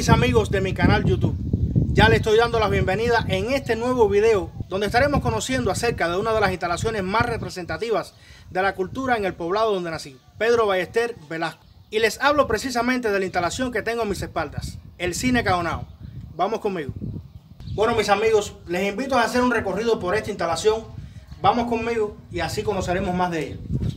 mis amigos de mi canal YouTube. Ya les estoy dando la bienvenida en este nuevo video donde estaremos conociendo acerca de una de las instalaciones más representativas de la cultura en el poblado donde nací, Pedro Ballester Velasco. Y les hablo precisamente de la instalación que tengo a mis espaldas, el Cine Caonao. Vamos conmigo. Bueno, mis amigos, les invito a hacer un recorrido por esta instalación. Vamos conmigo y así conoceremos más de ella.